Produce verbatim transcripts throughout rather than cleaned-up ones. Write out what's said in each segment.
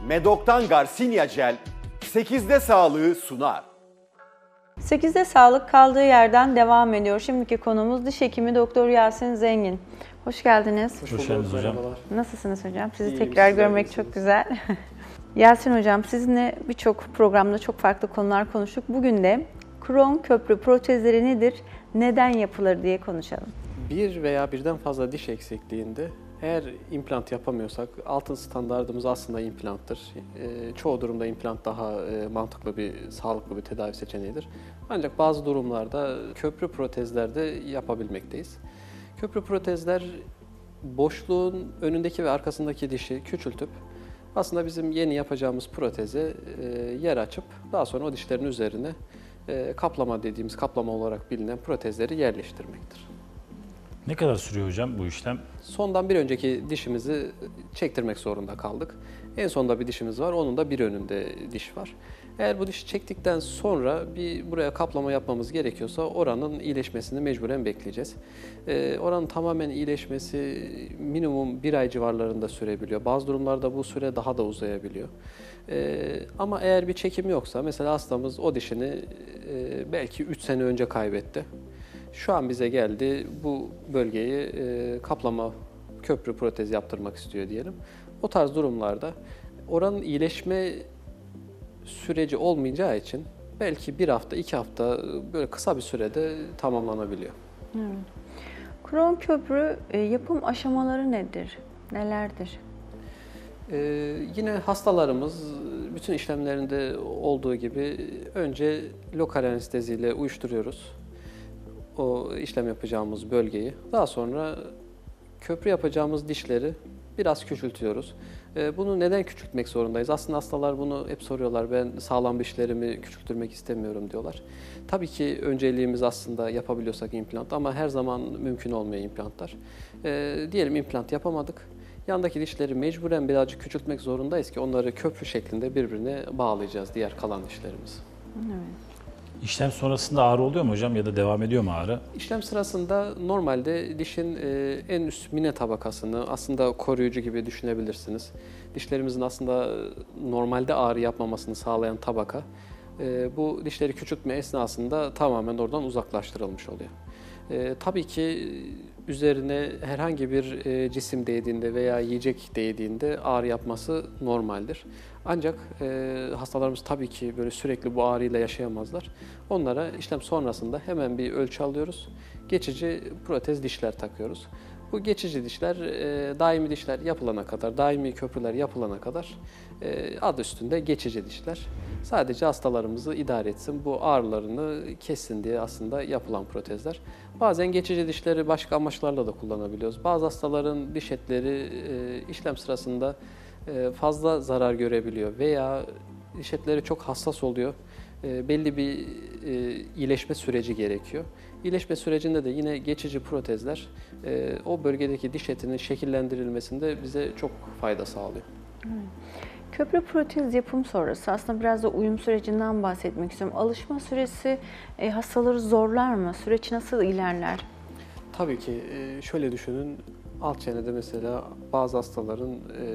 Medok'tan Garcinia Gel sekizde sağlığı sunar. sekizde sağlık kaldığı yerden devam ediyor. Şimdiki konumuz diş hekimi Doktor Yasin Zengin. Hoş geldiniz. Hoş geldiniz hocam. Nasılsınız hocam? Sizi İyiyim, tekrar sizler görmek iyisiniz. çok güzel. Yasin hocam, sizinle birçok programda çok farklı konular konuştuk. Bugün de kron köprü protezleri nedir, neden yapılır diye konuşalım. Bir veya birden fazla diş eksikliğinde eğer implant yapamıyorsak, altın standardımız aslında implanttır. E, çoğu durumda implant daha e, mantıklı bir, sağlıklı bir tedavi seçeneğidir. Ancak bazı durumlarda köprü protezlerde yapabilmekteyiz. Köprü protezler boşluğun önündeki ve arkasındaki dişi küçültüp aslında bizim yeni yapacağımız proteze e, yer açıp daha sonra o dişlerin üzerine e, kaplama dediğimiz, kaplama olarak bilinen protezleri yerleştirmektir. Ne kadar sürüyor hocam bu işlem? Sondan bir önceki dişimizi çektirmek zorunda kaldık. En sonda bir dişimiz var, onun da bir önünde diş var. Eğer bu dişi çektikten sonra bir buraya kaplama yapmamız gerekiyorsa oranın iyileşmesini mecburen bekleyeceğiz. Ee, oranın tamamen iyileşmesi minimum bir ay civarlarında sürebiliyor. Bazı durumlarda bu süre daha da uzayabiliyor. Ee, ama eğer bir çekim yoksa, mesela hastamız o dişini e, belki üç sene önce kaybetti. Şu an bize geldi, bu bölgeyi e, kaplama, köprü protezi yaptırmak istiyor diyelim. O tarz durumlarda oranın iyileşme süreci olmayacağı için belki bir hafta, iki hafta böyle kısa bir sürede tamamlanabiliyor. Evet. Kron köprü e, yapım aşamaları nedir, nelerdir? Ee, yine hastalarımız bütün işlemlerinde olduğu gibi önce lokal anesteziyle uyuşturuyoruz o işlem yapacağımız bölgeyi. Daha sonra köprü yapacağımız dişleri biraz küçültüyoruz. Bunu neden küçültmek zorundayız? Aslında hastalar bunu hep soruyorlar. Ben sağlam dişlerimi küçültürmek istemiyorum diyorlar. Tabii ki önceliğimiz aslında yapabiliyorsak implant ama her zaman mümkün olmuyor implantlar. E, diyelim implant yapamadık. Yandaki dişleri mecburen birazcık küçültmek zorundayız ki onları köprü şeklinde birbirine bağlayacağız diğer kalan dişlerimiz. Evet. İşlem sonrasında ağrı oluyor mu hocam ya da devam ediyor mu ağrı? İşlem sırasında normalde dişin e, en üst mine tabakasını aslında koruyucu gibi düşünebilirsiniz. Dişlerimizin aslında normalde ağrı yapmamasını sağlayan tabaka e, bu dişleri küçültme esnasında tamamen oradan uzaklaştırılmış oluyor. E, tabii ki üzerine herhangi bir e, cisim değdiğinde veya yiyecek değdiğinde ağrı yapması normaldir. Ancak e, hastalarımız tabii ki böyle sürekli bu ağrıyla yaşayamazlar. Onlara işlem sonrasında hemen bir ölçü alıyoruz. Geçici protez dişler takıyoruz. Bu geçici dişler e, daimi dişler yapılana kadar, daimi köprüler yapılana kadar e, adı üstünde geçici dişler. Sadece hastalarımızı idare etsin, bu ağrılarını kessin diye aslında yapılan protezler. Bazen geçici dişleri başka amaçlarla da kullanabiliyoruz. Bazı hastaların diş etleri e, işlem sırasında e, fazla zarar görebiliyor veya diş etleri çok hassas oluyor. E, belli bir e, iyileşme süreci gerekiyor. İyileşme sürecinde de yine geçici protezler e, o bölgedeki diş etinin şekillendirilmesinde bize çok fayda sağlıyor. Evet. Köprü protez yapım sonrası aslında biraz da uyum sürecinden bahsetmek istiyorum. Alışma süresi e, hastaları zorlar mı? Süreç nasıl ilerler? Tabii ki e, şöyle düşünün, alt çenede mesela bazı hastaların e,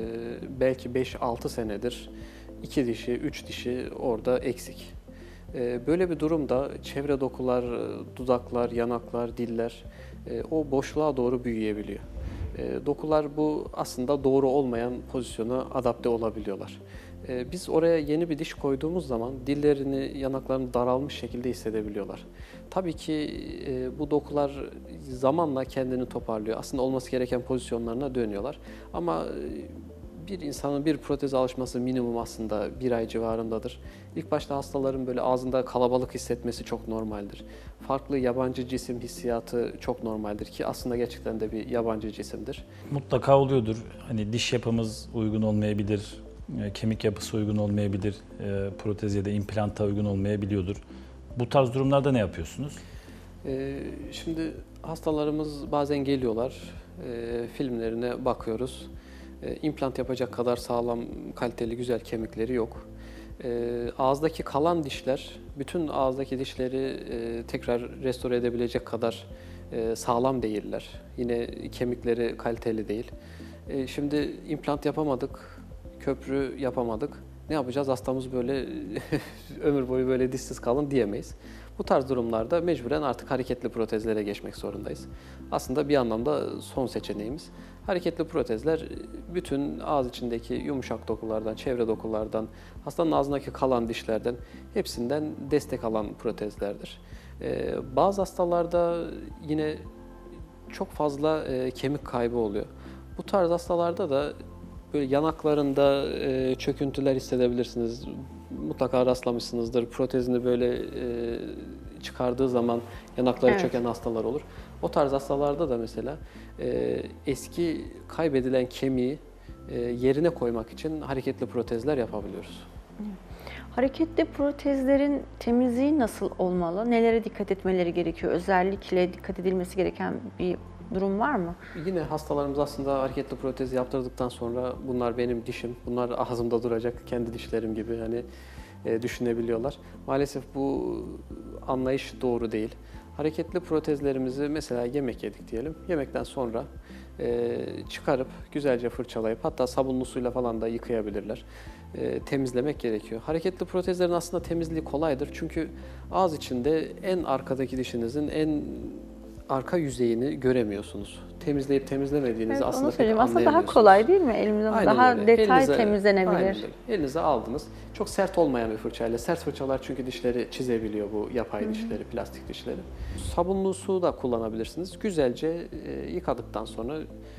belki beş altı senedir iki dişi, üç dişi orada eksik. E, böyle bir durumda çevre dokular, dudaklar, yanaklar, diller e, o boşluğa doğru büyüyebiliyor. E, dokular bu aslında doğru olmayan pozisyona adapte olabiliyorlar. E, biz oraya yeni bir diş koyduğumuz zaman dillerini, yanaklarını daralmış şekilde hissedebiliyorlar. Tabii ki e, bu dokular zamanla kendini toparlıyor. Aslında olması gereken pozisyonlarına dönüyorlar. Ama e, bir insanın bir proteze alışması minimum aslında bir ay civarındadır. İlk başta hastaların böyle ağzında kalabalık hissetmesi çok normaldir. Farklı yabancı cisim hissiyatı çok normaldir ki aslında gerçekten de bir yabancı cisimdir. Mutlaka oluyordur. Hani diş yapımız uygun olmayabilir, kemik yapısı uygun olmayabilir, protez ya da implanta uygun olmayabiliyordur. Bu tarz durumlarda ne yapıyorsunuz? Ee, şimdi hastalarımız bazen geliyorlar, e, filmlerine bakıyoruz. E, implant yapacak kadar sağlam, kaliteli, güzel kemikleri yok. E, ağızdaki kalan dişler, bütün ağızdaki dişleri e, tekrar restore edebilecek kadar e, sağlam değiller. Yine kemikleri kaliteli değil. E, şimdi implant yapamadık, köprü yapamadık. Ne yapacağız? Hastamız böyle ömür boyu böyle dişsiz kalın diyemeyiz. Bu tarz durumlarda mecburen artık hareketli protezlere geçmek zorundayız. Aslında bir anlamda son seçeneğimiz. Hareketli protezler bütün ağız içindeki yumuşak dokulardan, çevre dokulardan, hastanın ağzındaki kalan dişlerden hepsinden destek alan protezlerdir. Ee, bazı hastalarda yine çok fazla e, kemik kaybı oluyor. Bu tarz hastalarda da böyle yanaklarında e, çöküntüler hissedebilirsiniz. Mutlaka rastlamışsınızdır. Protezini böyle e, çıkardığı zaman yanakları Evet. çöken hastalar olur. O tarz hastalarda da mesela e, eski kaybedilen kemiği e, yerine koymak için hareketli protezler yapabiliyoruz. Hareketli protezlerin temizliği nasıl olmalı? Nelere dikkat etmeleri gerekiyor? Özellikle dikkat edilmesi gereken bir durum var mı? Yine hastalarımız aslında hareketli protez yaptırdıktan sonra bunlar benim dişim, bunlar ağzımda duracak, kendi dişlerim gibi hani e, düşünebiliyorlar. Maalesef bu anlayış doğru değil. Hareketli protezlerimizi mesela yemek yedik diyelim, yemekten sonra e, çıkarıp güzelce fırçalayıp hatta sabunlu suyla falan da yıkayabilirler. E, temizlemek gerekiyor. Hareketli protezlerin aslında temizliği kolaydır çünkü ağız içinde en arkadaki dişinizin en arka yüzeyini göremiyorsunuz. Temizleyip temizlemediğinizi Evet, aslında onu pek söyleyeyim. Aslında daha anlayamıyorsunuz. kolay değil mi? Elimizden Aynen daha öyle. detay Elinize- temizlenebilir. Aynen öyle. Elinize aldınız. Çok sert olmayan bir fırçayla. Sert fırçalar çünkü dişleri çizebiliyor, bu yapay dişleri, plastik dişleri. Sabunlu su da kullanabilirsiniz. Güzelce e, yıkadıktan sonra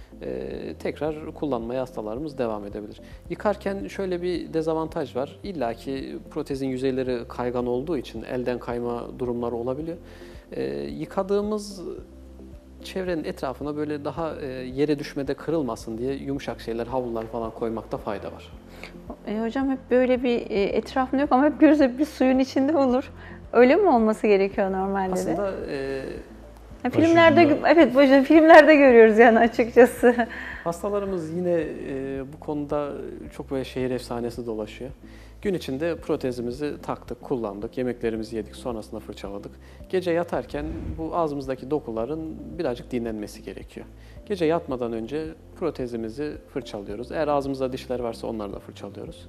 e, tekrar kullanmaya hastalarımız devam edebilir. Yıkarken şöyle bir dezavantaj var. İlla ki protezin yüzeyleri kaygan olduğu için elden kayma durumları olabiliyor. E, yıkadığımız çevrenin etrafına böyle daha e, yere düşmede kırılmasın diye yumuşak şeyler, havlular falan koymakta fayda var. E, hocam hep böyle bir e, etrafında yok ama hep görürüz hep bir suyun içinde olur. Öyle mi olması gerekiyor normalde de? Aslında e, Ha, filmlerde Başucunda- evet başında filmlerde görüyoruz yani açıkçası. hastalarımız yine e, bu konuda çok böyle şehir efsanesi dolaşıyor. Gün içinde protezimizi taktık, kullandık, yemeklerimizi yedik, sonrasında fırçaladık. Gece yatarken bu ağzımızdaki dokuların birazcık dinlenmesi gerekiyor. Gece yatmadan önce protezimizi fırçalıyoruz. Eğer ağzımızda dişler varsa onları da fırçalıyoruz.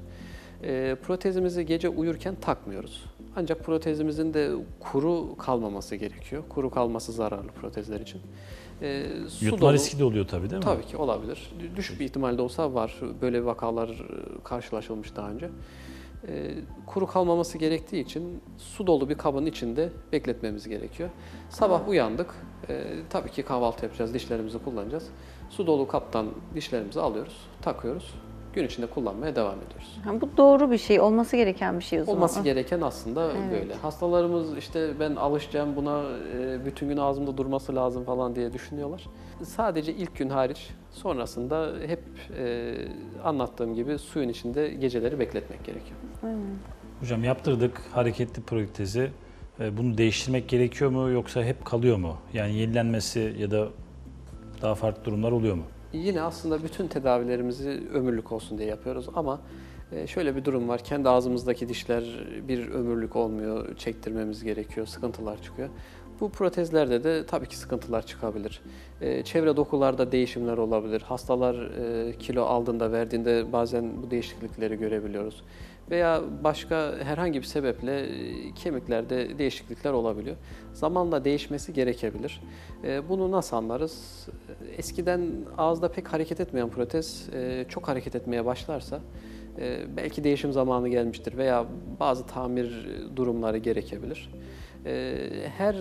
E, protezimizi gece uyurken takmıyoruz. Ancak protezimizin de kuru kalmaması gerekiyor. Kuru kalması zararlı protezler için. E, su Yutma dolu- riski de oluyor tabii değil mi? Tabii ki olabilir. Düşük bir ihtimalde olsa var. Böyle vakalar karşılaşılmış daha önce. Ee, kuru kalmaması gerektiği için su dolu bir kabın içinde bekletmemiz gerekiyor. Sabah uyandık. Ee, tabii ki kahvaltı yapacağız, dişlerimizi kullanacağız. Su dolu kaptan dişlerimizi alıyoruz, takıyoruz. Gün içinde kullanmaya devam ediyoruz. Ha, bu doğru bir şey, olması gereken bir şey o zaman. Olması gereken aslında Evet. böyle. Hastalarımız işte ben alışacağım buna, e, bütün gün ağzımda durması lazım falan diye düşünüyorlar. Sadece ilk gün hariç, sonrasında hep e, anlattığım gibi suyun içinde geceleri bekletmek gerekiyor. Hocam yaptırdık hareketli protezi. E, Bunu değiştirmek gerekiyor mu yoksa hep kalıyor mu? Yani yenilenmesi ya da daha farklı durumlar oluyor mu? Yine aslında bütün tedavilerimizi ömürlük olsun diye yapıyoruz ama e, şöyle bir durum var. Kendi ağzımızdaki dişler bir ömürlük olmuyor, çektirmemiz gerekiyor, sıkıntılar çıkıyor. Bu protezlerde de tabii ki sıkıntılar çıkabilir. E, çevre dokularda değişimler olabilir. Hastalar e, kilo aldığında, verdiğinde bazen bu değişiklikleri görebiliyoruz. Veya başka herhangi bir sebeple e, kemiklerde değişiklikler olabiliyor. Zamanla değişmesi gerekebilir. E, bunu nasıl anlarız? Eskiden ağızda pek hareket etmeyen protez e, çok hareket etmeye başlarsa e, belki değişim zamanı gelmiştir veya bazı tamir durumları gerekebilir. E, her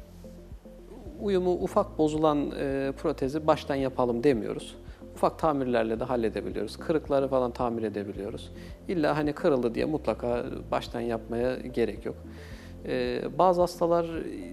uyumu ufak bozulan e, protezi baştan yapalım demiyoruz. Ufak tamirlerle de halledebiliyoruz. Kırıkları falan tamir edebiliyoruz. İlla hani kırıldı diye mutlaka baştan yapmaya gerek yok. Ee, bazı hastalar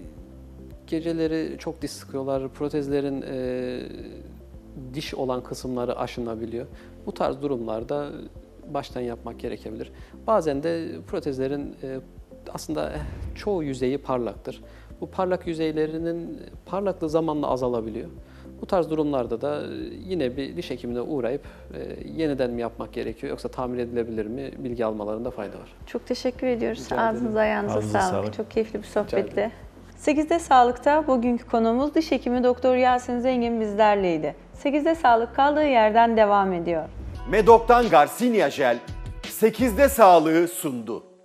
geceleri çok diş sıkıyorlar. Protezlerin e, diş olan kısımları aşınabiliyor. Bu tarz durumlarda baştan yapmak gerekebilir. Bazen de protezlerin e, aslında çoğu yüzeyi parlaktır. Bu parlak yüzeylerinin parlaklığı zamanla azalabiliyor. Bu tarz durumlarda da yine bir diş hekimine uğrayıp e, yeniden mi yapmak gerekiyor yoksa tamir edilebilir mi bilgi almalarında fayda var. Çok teşekkür ediyoruz. Rica ederim. Ağzınıza ayağınıza Ağzınıza sağlık. sağlık. Çok keyifli bir Rica sohbetti. ederim. sekizde Sağlık'ta bugünkü konuğumuz diş hekimi Doktor Yasin Zengin bizlerleydi. sekizde Sağlık kaldığı yerden devam ediyor. Medok'tan Garcinia Jel sekizde sağlığı sundu.